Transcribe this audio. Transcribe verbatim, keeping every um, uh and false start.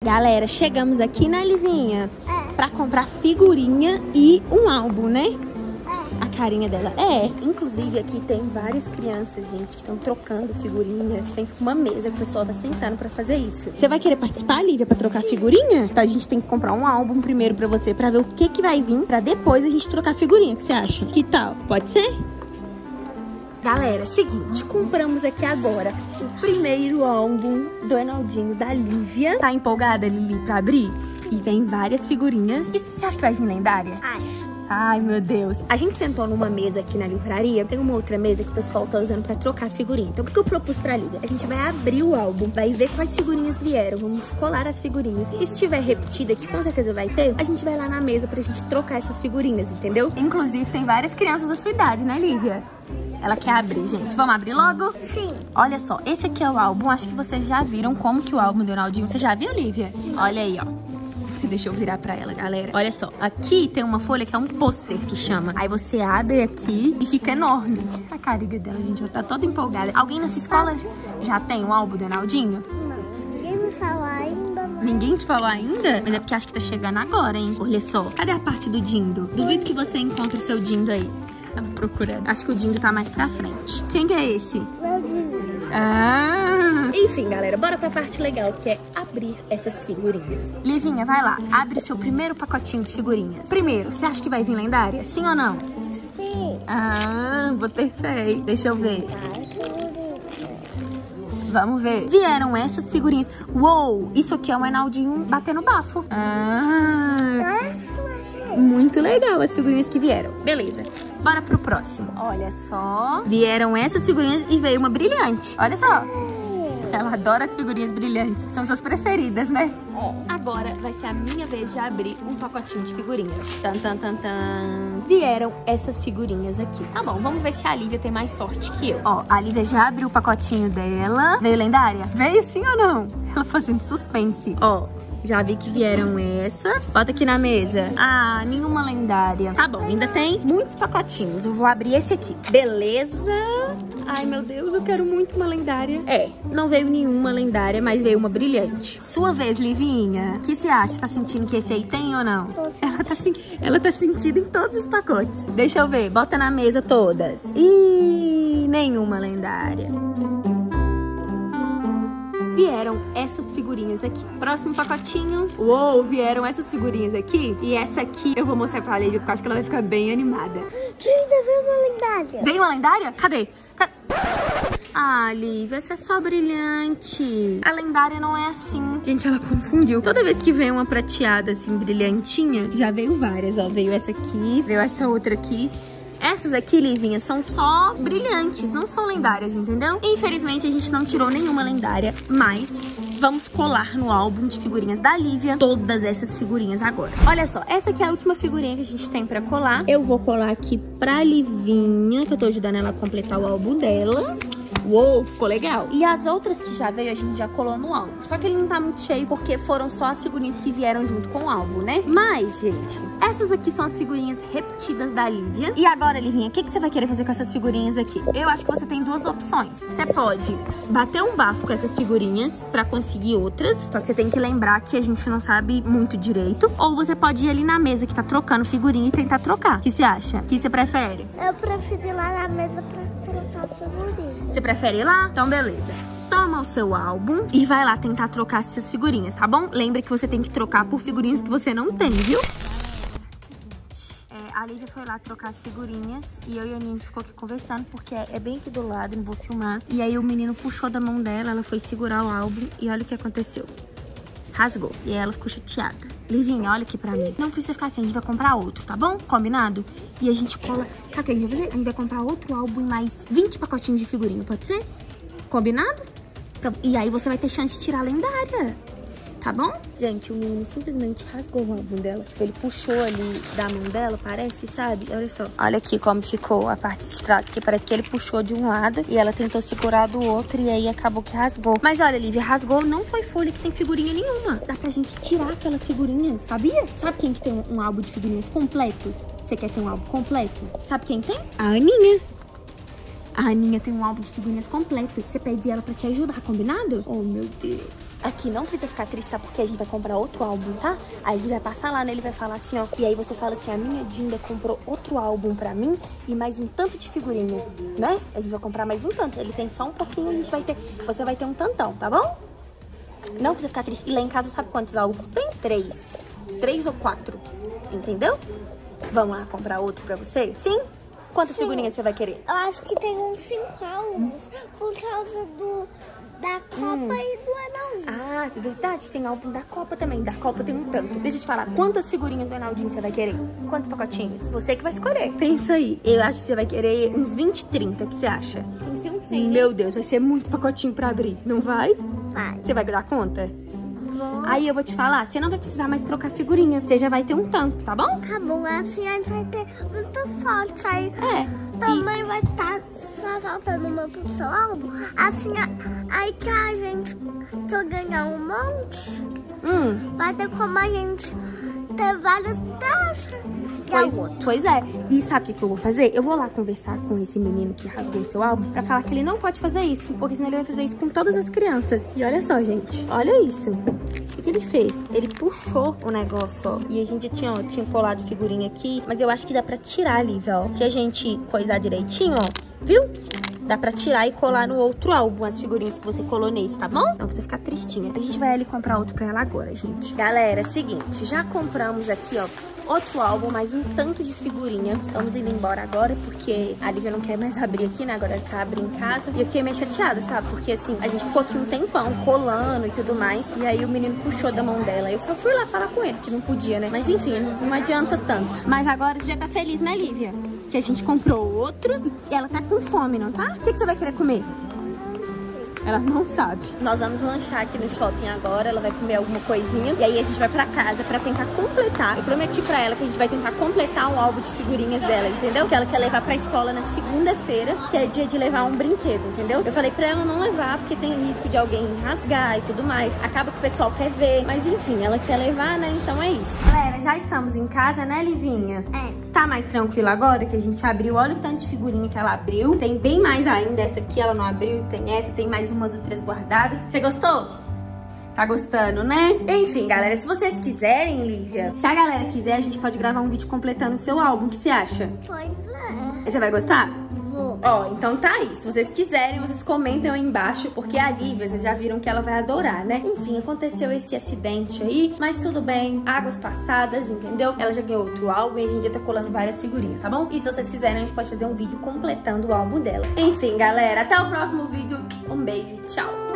Galera, chegamos aqui, né, Livinha? É. Pra comprar figurinha e um álbum, né? É. A carinha dela. É, inclusive aqui tem várias crianças, gente, que estão trocando figurinhas. Tem uma mesa que o pessoal tá sentando pra fazer isso. Você vai querer participar, Lívia, pra trocar figurinha? Então a gente tem que comprar um álbum primeiro pra você, pra ver o que que vai vir, pra depois a gente trocar figurinha. O que você acha? Que tal? Pode ser? Galera, seguinte, compramos aqui agora o primeiro álbum do Enaldinho da Lívia. Tá empolgada, Lili, pra abrir? E vem várias figurinhas. E você acha que vai vir lendária? Acho. Ai, meu Deus. A gente sentou numa mesa aqui na livraria. Tem uma outra mesa que o pessoal tá usando pra trocar figurinha. Então, o que eu propus pra Lívia? A gente vai abrir o álbum, vai ver quais figurinhas vieram. Vamos colar as figurinhas. E se tiver repetida, que com certeza vai ter, a gente vai lá na mesa pra gente trocar essas figurinhas, entendeu? Inclusive, tem várias crianças da sua idade, né, Lívia? Ela quer abrir, gente. Vamos abrir logo? Sim. Olha só, esse aqui é o álbum. Acho que vocês já viram como que o álbum do Enaldinho... Você já viu, Lívia? Olha aí, ó. Deixa eu virar pra ela, galera. Olha só, aqui tem uma folha que é um pôster que chama. Aí você abre aqui e fica enorme. A carinha dela, gente, ela tá toda empolgada. Alguém na sua escola já tem o álbum do Enaldinho? Não, ninguém me falou ainda. Mas... Ninguém te falou ainda? Mas é porque acho que tá chegando agora, hein? Olha só, cadê a parte do Dindo? Duvido que você encontre o seu Dindo aí. Tava procurando. Acho que o Dindo tá mais pra frente. Quem que é esse? Meu Deus. Ah! Enfim, galera, bora pra parte legal, que é abrir essas figurinhas. Livinha, vai lá, abre seu primeiro pacotinho de figurinhas. Primeiro, você acha que vai vir lendária? Sim ou não? Sim. Ah, vou ter fé. Deixa eu ver. Tá, Vamos ver. Vieram essas figurinhas. Uou, isso aqui é o Enaldinho batendo bafo. Ah, muito legal as figurinhas que vieram. Beleza. Bora pro próximo. Olha só. Vieram essas figurinhas e veio uma brilhante. Olha só. Ela adora as figurinhas brilhantes. São suas preferidas, né? É. Agora vai ser a minha vez de abrir um pacotinho de figurinhas. Tan, tan, tan, tan. Vieram essas figurinhas aqui. Tá bom, vamos ver se a Lívia tem mais sorte que eu. Ó, a Lívia já abriu o pacotinho dela. Veio lendária? Veio sim ou não? Ela fazendo suspense. Ó. Já vi que vieram essas. Bota aqui na mesa. Ah, nenhuma lendária. Tá bom, ainda tem muitos pacotinhos. Eu vou abrir esse aqui. Beleza. Ai, meu Deus, eu quero muito uma lendária. É, não veio nenhuma lendária, mas veio uma brilhante. Sua vez, Livinha. O que você acha? Tá sentindo que esse aí tem ou não? Ela tá, ela tá sentindo em todos os pacotes. Deixa eu ver. Bota na mesa todas. Ih, nenhuma lendária. Vieram essas figurinhas aqui. Próximo pacotinho. Uou, vieram essas figurinhas aqui. E essa aqui eu vou mostrar pra Lívia, porque eu acho que ela vai ficar bem animada. Ainda veio uma lendária. Veio uma lendária? Cadê? Cadê? Ah, Lívia, essa é só brilhante. A lendária não é assim. Gente, ela confundiu. Toda vez que vem uma prateada assim, brilhantinha, já veio várias, ó. Veio essa aqui, veio essa outra aqui. Essas aqui, Livinha, são só brilhantes, não são lendárias, entendeu? Infelizmente, a gente não tirou nenhuma lendária, mas vamos colar no álbum de figurinhas da Lívia todas essas figurinhas agora. Olha só, essa aqui é a última figurinha que a gente tem pra colar. Eu vou colar aqui pra Livinha, que eu tô ajudando ela a completar o álbum dela. Uou, ficou legal. E as outras que já veio, a gente já colou no álbum. Só que ele não tá muito cheio, porque foram só as figurinhas que vieram junto com o álbum, né? Mas, gente, essas aqui são as figurinhas repetidas da Lívia. E agora, Livinha, o que, que você vai querer fazer com essas figurinhas aqui? Eu acho que você tem duas opções. Você pode bater um bafo com essas figurinhas pra conseguir outras. Só que você tem que lembrar que a gente não sabe muito direito. Ou você pode ir ali na mesa que tá trocando figurinha e tentar trocar. O que você acha? O que você prefere? Eu prefiro ir lá na mesa pra trocar figurinha. Você prefere ir lá? Então, beleza. Toma o seu álbum e vai lá tentar trocar essas figurinhas, tá bom? Lembra que você tem que trocar por figurinhas que você não tem, viu? É, a Lívia foi lá trocar as figurinhas e eu e a Nini ficou aqui conversando, porque é bem aqui do lado, não vou filmar. E aí o menino puxou da mão dela, ela foi segurar o álbum e olha o que aconteceu. Rasgou. E aí ela ficou chateada. Livinha, olha aqui pra mim. Não precisa ficar assim, a gente vai comprar outro, tá bom? Combinado? E a gente cola... Sabe o que a gente vai fazer? A gente vai comprar outro álbum e mais vinte pacotinhos de figurinha, pode ser? Combinado? E aí você vai ter chance de tirar a lendária. Tá bom? Gente, o menino simplesmente rasgou o álbum dela. Tipo, ele puxou ali da mão dela, parece, sabe? Olha só. Olha aqui como ficou a parte de trás. Porque parece que ele puxou de um lado e ela tentou segurar do outro e aí acabou que rasgou. Mas olha, Lívia, rasgou não foi folha que tem figurinha nenhuma. Dá pra gente tirar aquelas figurinhas, sabia? Sabe quem que tem um álbum de figurinhas completos? Você quer ter um álbum completo? Sabe quem tem? A Aninha. A Aninha tem um álbum de figurinhas completo. Você pede ela pra te ajudar, combinado? Oh, meu Deus. Aqui não precisa ficar triste, sabe? Porque a gente vai comprar outro álbum, tá? Aí a gente vai passar lá, né? Ele vai falar assim, ó. E aí você fala assim, a minha Dinda comprou outro álbum pra mim e mais um tanto de figurinha, né? A gente vai comprar mais um tanto. Ele tem só um pouquinho, a gente vai ter... Você vai ter um tantão, tá bom? Não precisa ficar triste. E lá em casa, sabe quantos álbuns tem? Três. Três ou quatro. Entendeu? Vamos lá comprar outro pra você? Sim? Quantas Sim. figurinhas você vai querer? Eu acho que tem uns cinco álbuns por causa do, da Copa hum. e do Enaldinho. Ah, verdade. Tem álbum da Copa também. Da Copa tem um tanto. Deixa eu te falar. Quantas figurinhas do Enaldinho você vai querer? Quantos pacotinhos? Você que vai escolher. Pensa aí. Eu acho que você vai querer uns vinte, trinta. O que você acha? Tem que ser uns cem, Meu né? Deus, vai ser muito pacotinho pra abrir. Não vai? Vai. Você vai dar conta? Vou. Aí eu vou te falar, você não vai precisar mais trocar figurinha. Você já vai ter um tanto, tá bom? Tá bom, assim a gente vai ter muita sorte. Aí é. também e... vai estar só faltando uma pro seu álbum. Assim, aí que a gente, que eu ganhar um monte, hum. vai ter como a gente ter várias taxas. Pois, pois é. E sabe o que, que eu vou fazer? Eu vou lá conversar com esse menino que rasgou o seu álbum pra falar que ele não pode fazer isso. Porque senão ele vai fazer isso com todas as crianças. E olha só, gente. Olha isso. O que ele fez? Ele puxou o negócio, ó. E a gente tinha, ó, tinha colado figurinha aqui. Mas eu acho que dá pra tirar, Lívia, ó. Se a gente coisar direitinho, ó. Viu? Dá pra tirar e colar no outro álbum as figurinhas que você colou nesse, tá bom? Não precisa ficar tristinha. A gente vai ali comprar outro pra ela agora, gente. Galera, seguinte. Já compramos aqui, ó, outro álbum, mais um tanto de figurinha. Estamos indo embora agora porque a Lívia não quer mais abrir aqui, né? Agora ela tá abrindo em casa. E eu fiquei meio chateada, sabe? Porque assim, a gente ficou aqui um tempão colando e tudo mais. E aí o menino puxou da mão dela. Eu fui lá falar com ele, que não podia, né? Mas enfim, não adianta tanto. Mas agora você já tá feliz, né, Lívia? Que a gente comprou outros e ela tá com fome, não tá? O que, que você vai querer comer? Ela não sabe. Nós vamos lanchar aqui no shopping agora. Ela vai comer alguma coisinha. E aí a gente vai pra casa pra tentar completar. Eu prometi pra ela que a gente vai tentar completar um álbum de figurinhas dela, entendeu? Que ela quer levar pra escola na segunda-feira, que é dia de levar um brinquedo, entendeu? Eu falei pra ela não levar, porque tem risco de alguém rasgar e tudo mais. Acaba que o pessoal quer ver. Mas enfim, ela quer levar, né? Então é isso. Galera, já estamos em casa, né, Livinha? É. Tá mais tranquilo agora que a gente abriu? Olha o tanto de figurinha que ela abriu. Tem bem mais ainda. Essa aqui ela não abriu. Tem essa, tem mais umas outras guardadas. Você gostou? Tá gostando, né? Enfim, galera, se vocês quiserem, Lívia, se a galera quiser, a gente pode gravar um vídeo completando o seu álbum. O que você acha? Pois é. Você vai gostar? Vou. Ó, então tá aí. Se vocês quiserem, vocês comentem aí embaixo, porque a Lívia, vocês já viram que ela vai adorar, né? Enfim, aconteceu esse acidente aí, mas tudo bem. Águas passadas, entendeu? Ela já ganhou outro álbum e a gente já tá colando várias figurinhas, tá bom? E se vocês quiserem, a gente pode fazer um vídeo completando o álbum dela. Enfim, galera, até o próximo vídeo. Um beijo e tchau!